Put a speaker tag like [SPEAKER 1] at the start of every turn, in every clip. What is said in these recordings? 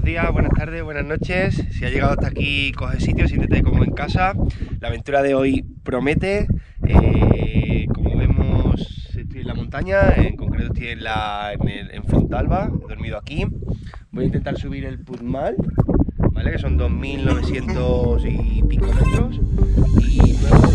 [SPEAKER 1] días, buenas tardes, buenas noches. Si ha llegado hasta aquí, coge sitio, siéntete como en casa. La aventura de hoy promete. Como vemos, estoy en la montaña, en concreto estoy en Fontalba, he dormido aquí. Voy a intentar subir el Puigmal, ¿vale? Que son 2.900 y pico metros. Y luego...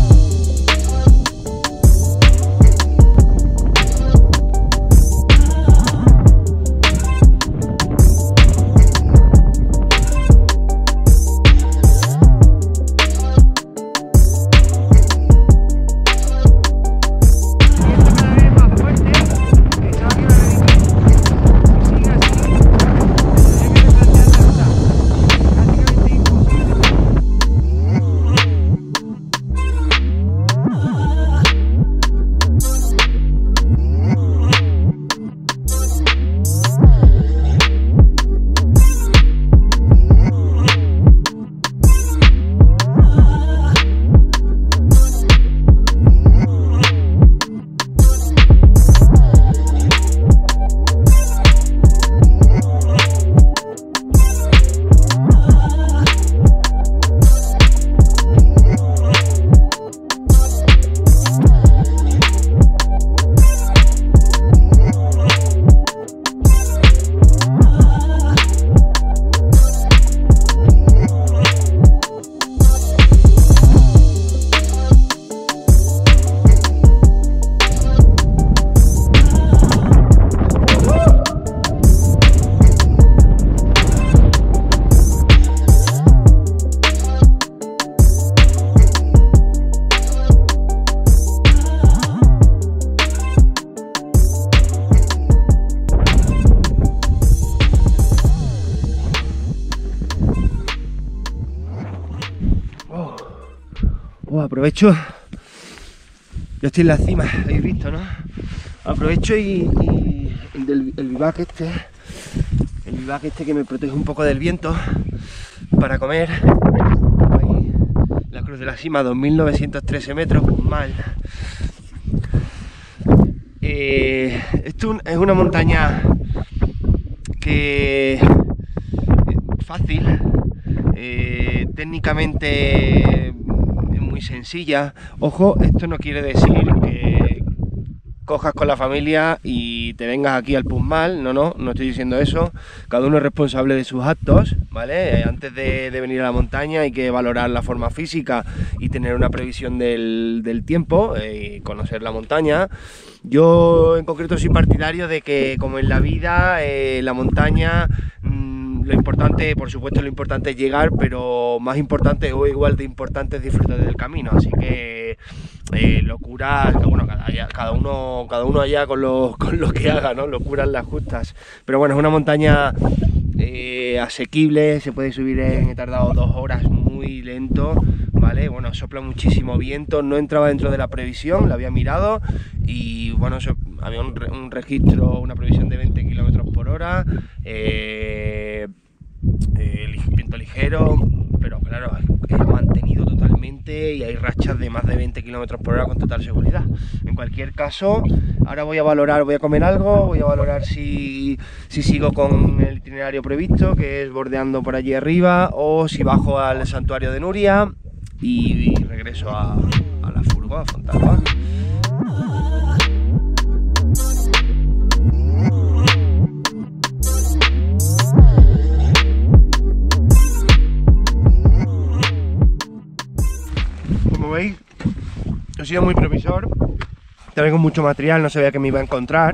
[SPEAKER 1] aprovecho, yo estoy en la cima, habéis visto, ¿no? Aprovecho y el bivac este que me protege un poco del viento para comer. Ahí, la cruz de la cima, 2.913 metros, mal. Esto es una montaña que fácil, técnicamente muy sencilla. Ojo, esto no quiere decir que cojas con la familia y te vengas aquí al Puigmal, no estoy diciendo eso. Cada uno es responsable de sus actos, ¿vale? Antes de venir a la montaña hay que valorar la forma física y tener una previsión del tiempo y conocer la montaña. Yo en concreto soy partidario de que, como en la vida, la montaña, lo importante, por supuesto, lo importante es llegar, pero más importante o igual de importante es disfrutar del camino. Así que locuras, bueno, cada uno allá con lo que haga, ¿no? Locuras las justas. Pero bueno, es una montaña asequible, se puede subir he tardado 2 horas muy lento, ¿vale? Bueno, sopla muchísimo viento, no entraba dentro de la previsión, la había mirado y bueno, había un registro, una previsión de 20 km/h, viento ligero, pero claro, es mantenido totalmente y hay rachas de más de 20 km/h con total seguridad. En cualquier caso, ahora voy a valorar, voy a comer algo, voy a valorar si sigo con el itinerario previsto, que es bordeando por allí arriba, o si bajo al santuario de Nuria y regreso a la furgo, a Fontalba. Como veis, he sido muy previsor, traigo mucho material, no sabía que me iba a encontrar.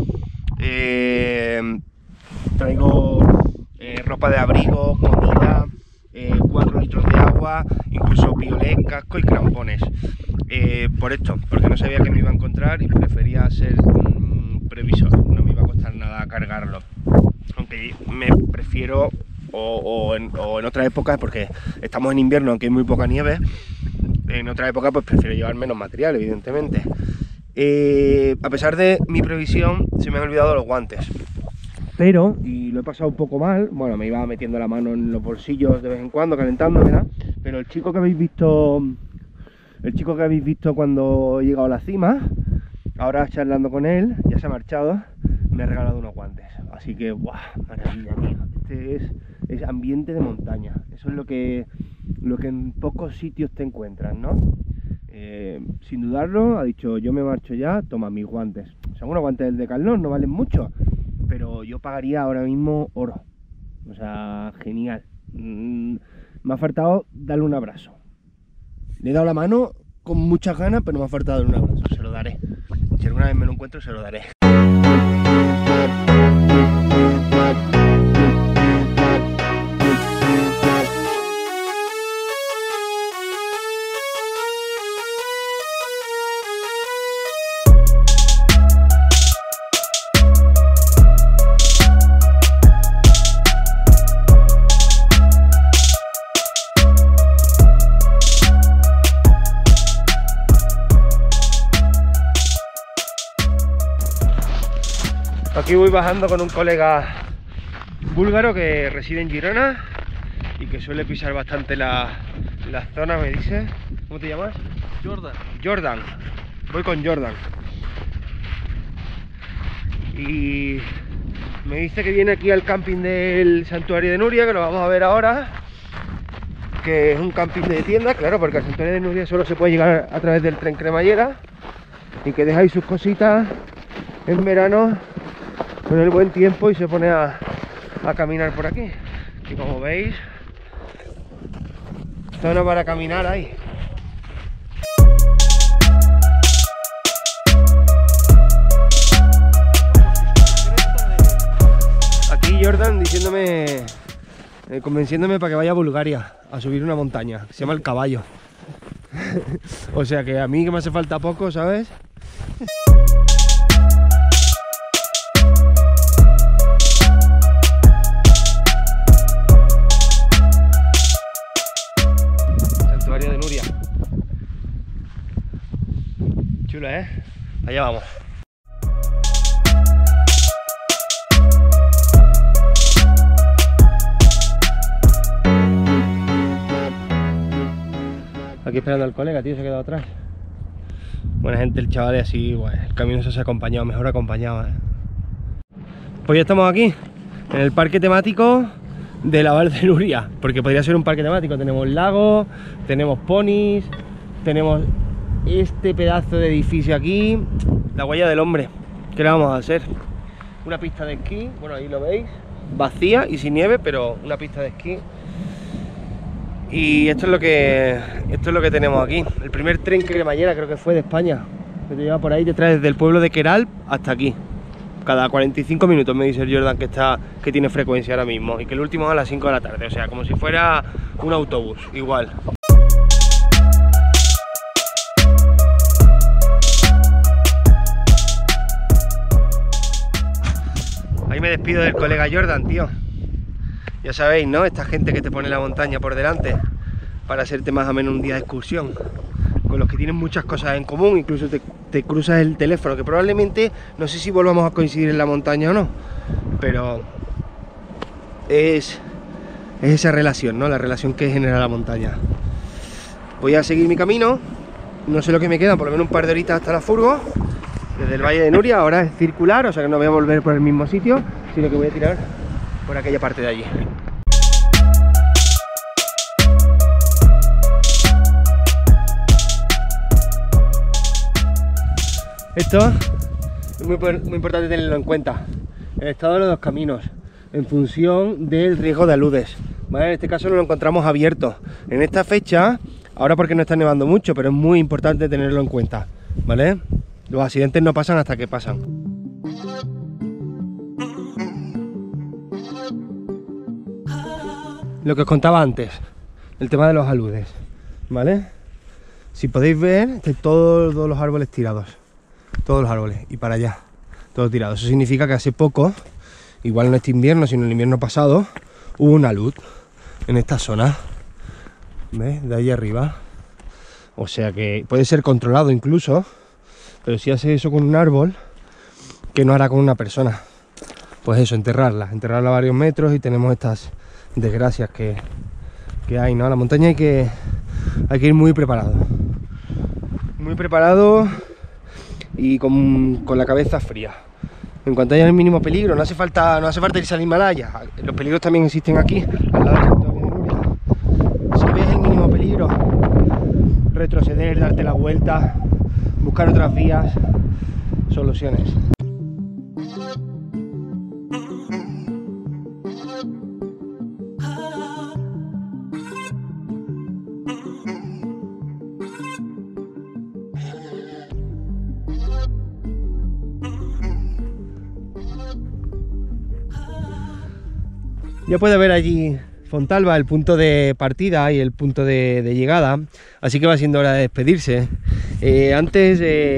[SPEAKER 1] Traigo ropa de abrigo, comida, 4 litros de agua, incluso piolet, casco y crampones. Por esto, porque no sabía que me iba a encontrar y prefería ser previsor, no me iba a costar nada cargarlo. Aunque me prefiero, o en otras épocas, porque estamos en invierno, aunque hay muy poca nieve, en otra época pues prefiero llevar menos material, evidentemente. A pesar de mi previsión, se me han olvidado los guantes. Pero, y lo he pasado un poco mal, bueno, me iba metiendo la mano en los bolsillos de vez en cuando, calentándome, ¿verdad? Pero el chico que habéis visto cuando he llegado a la cima, ahora charlando con él, ya se ha marchado, me ha regalado unos guantes. Así que, ¡buah! Maravilla, tío. Este es ambiente de montaña. Eso es lo que en pocos sitios te encuentras, ¿no? Sin dudarlo, ha dicho, yo me marcho ya, toma mis guantes. Son unos guantes del Decathlon, no valen mucho, pero yo pagaría ahora mismo oro. O sea, genial. Me ha faltado darle un abrazo. Le he dado la mano con muchas ganas, pero me ha faltado darle un abrazo. Se lo daré. Si alguna vez me lo encuentro, se lo daré. Aquí voy bajando con un colega búlgaro que reside en Girona y que suele pisar bastante las zonas, me dice. ¿Cómo te llamas?
[SPEAKER 2] Jordan.
[SPEAKER 1] Jordan. Voy con Jordan. Y me dice que viene aquí al camping del Santuario de Nuria, que lo vamos a ver ahora. Que es un camping de tienda, claro, porque al Santuario de Nuria solo se puede llegar a través del tren cremallera. Y que deja ahí sus cositas en verano con el buen tiempo y se pone a caminar por aquí. Y como veis, zona para caminar ahí. Aquí Jordan diciéndome, convenciéndome para que vaya a Bulgaria a subir una montaña, se llama El Caballo. O sea que a mí que me hace falta poco, ¿sabes? Santuario de Nuria. Chulo, ¿eh? Allá vamos. Aquí esperando al colega, tío, se ha quedado atrás. Buena gente el chaval, y así, bueno, el camino se ha acompañado, mejor acompañado, ¿eh? Pues ya estamos aquí, en el parque temático de la Val de Nuria, porque podría ser un parque temático. Tenemos lagos, tenemos ponis, tenemos este pedazo de edificio aquí, la huella del hombre. ¿Qué le vamos a hacer? Una pista de esquí, bueno, ahí lo veis, vacía y sin nieve, pero una pista de esquí. Y esto es lo que tenemos aquí. El primer tren cremallera creo que fue de España, que te lleva por ahí detrás desde el pueblo de Queralb hasta aquí. Cada 45 minutos me dice el Jordan que tiene frecuencia ahora mismo, y que el último es a las 5 de la tarde, o sea, como si fuera un autobús, igual. Ahí me despido del colega Jordan, tío. Ya sabéis, ¿no? Esta gente que te pone la montaña por delante para hacerte más o menos un día de excursión, con los que tienen muchas cosas en común, incluso te cruzas el teléfono, que probablemente, no sé si volvamos a coincidir en la montaña o no, pero es esa relación, ¿no? La relación que genera la montaña. Voy a seguir mi camino, no sé lo que me queda, por lo menos un par de horitas hasta la furgo, desde el Valle de Nuria. Ahora es circular, o sea que no voy a volver por el mismo sitio, sino que voy a tirar por aquella parte de allí. Esto es muy importante tenerlo en cuenta, el estado de los dos caminos, en función del riesgo de aludes, ¿vale? En este caso lo encontramos abierto. En esta fecha, ahora porque no está nevando mucho, pero es muy importante tenerlo en cuenta, ¿vale? Los accidentes no pasan hasta que pasan. Lo que os contaba antes, el tema de los aludes, ¿vale? Si podéis ver, están todos los árboles tirados, todos los árboles, y para allá, todos tirados. Eso significa que hace poco, igual no este invierno, sino el invierno pasado, hubo una alud en esta zona, ¿ves? De ahí arriba. O sea que puede ser controlado incluso, pero si hace eso con un árbol, ¿qué no hará con una persona? Pues eso, enterrarla a varios metros, y tenemos estas desgracias que hay, ¿no? A la montaña hay que ir muy preparado y con la cabeza fría, En cuanto haya el mínimo peligro, no hace falta irse al Himalaya. Los peligros también existen aquí, al lado del santuario de Nuria. Si ves el mínimo peligro, retroceder, darte la vuelta, buscar otras vías, soluciones. Ya puede ver allí Fontalba, el punto de partida y el punto de llegada, así que va siendo hora de despedirse. Antes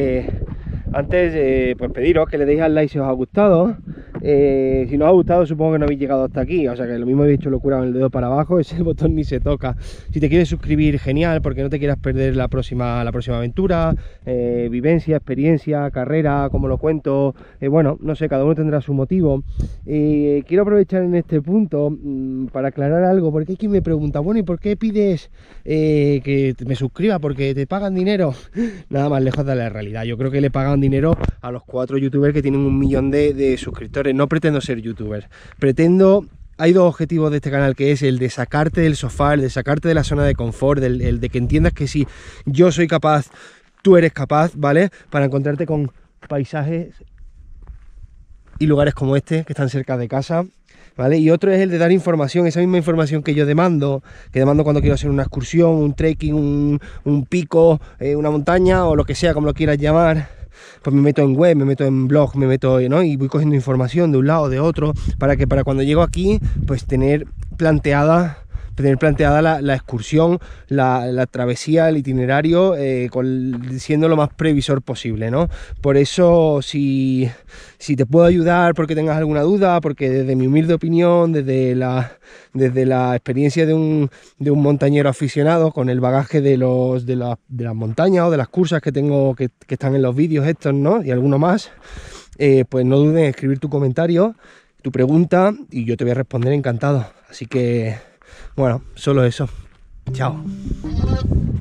[SPEAKER 1] pues pediros que le deis al like si os ha gustado. Si no os ha gustado, supongo que no habéis llegado hasta aquí, o sea que lo mismo habéis hecho locura con el dedo para abajo, ese botón ni se toca. Si te quieres suscribir, genial, porque no te quieras perder la próxima aventura, vivencia, experiencia, carrera, como lo cuento, bueno, no sé, cada uno tendrá su motivo. Quiero aprovechar en este punto para aclarar algo, porque hay quien me pregunta, bueno, ¿y por qué pides que me suscriba? ¿Porque te pagan dinero? Nada más lejos de la realidad. Yo creo que le pagan dinero a los 4 youtubers que tienen 1 millón de suscriptores. No pretendo ser youtuber, hay 2 objetivos de este canal, que es el de sacarte del sofá, el de sacarte de la zona de confort, el de que entiendas que si yo soy capaz, tú eres capaz, ¿vale? Para encontrarte con paisajes y lugares como este, que están cerca de casa, ¿vale? Y otro es el de dar información, esa misma información que yo demando, cuando quiero hacer una excursión, un trekking, un pico, una montaña o lo que sea, como lo quieras llamar. Pues me meto en web, me meto en blog, me meto, ¿no? Y voy cogiendo información de un lado, de otro, para cuando llego aquí, pues tener planteada la excursión, la travesía, el itinerario, siendo lo más previsor posible, ¿no? Por eso, si te puedo ayudar porque tengas alguna duda, porque desde mi humilde opinión, desde la experiencia de un montañero aficionado, con el bagaje de las montañas o de las cursas que tengo, que están en los vídeos estos, ¿no? Y alguno más, pues no dudes en escribir tu comentario, tu pregunta, y yo te voy a responder encantado. Así que, bueno, solo eso. Chao.